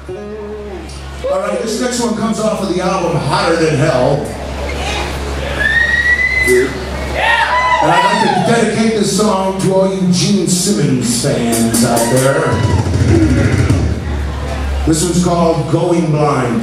Alright, this next one comes off of the album Hotter Than Hell. And I'd like to dedicate this song to all you Gene Simmons fans out there. This one's called Going Blind.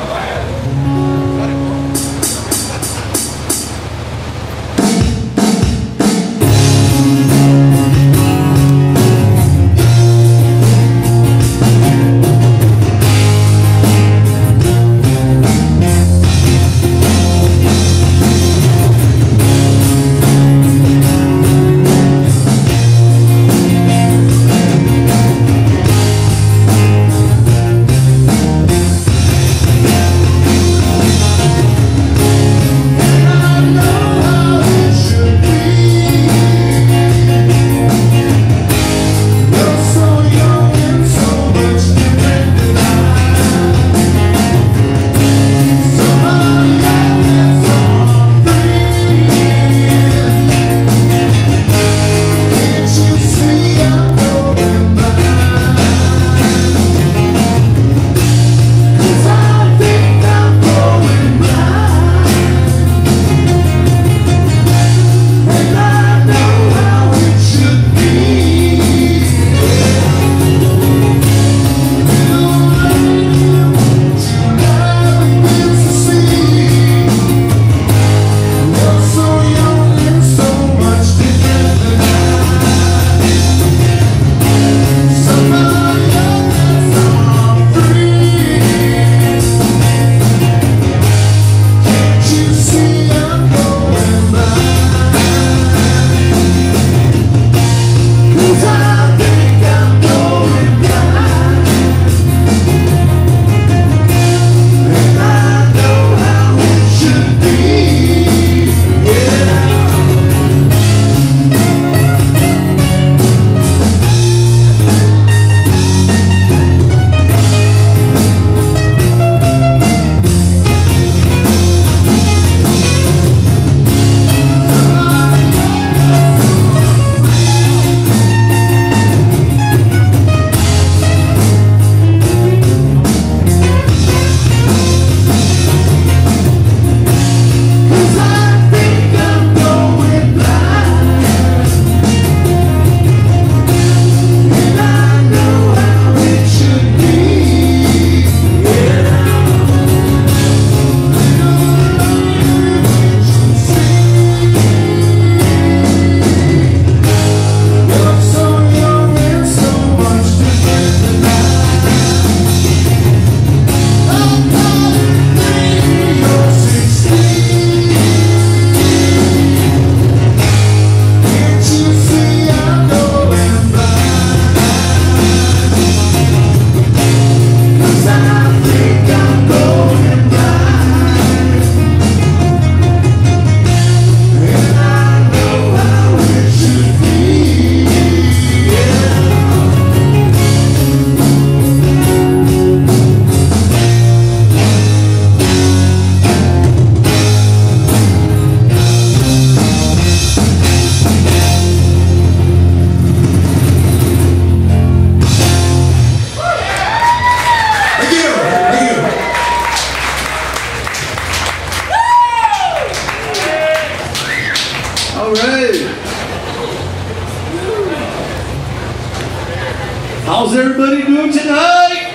How's everybody doing tonight?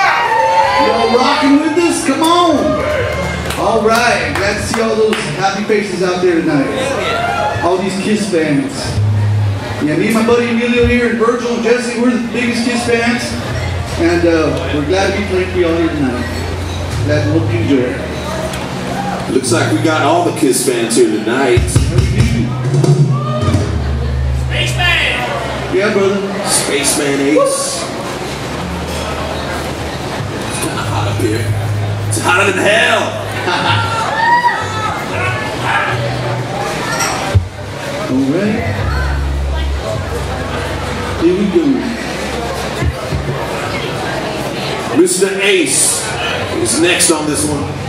Y'all rocking with us? Come on. All right. Glad to see all those happy faces out there tonight. All these Kiss fans. Yeah, me and my buddy Emilio here and Virgil and Jesse, we're the biggest Kiss fans. And we're glad to be playing for y'all here tonight. Glad to hope you enjoy it. Looks like we got all the Kiss fans here tonight. Spaceman! Yeah, brother. Spaceman Ace. Woo. It's kind of hot up here. It's hotter than hell. Alright. Here we go. Mr. Ace is next on this one.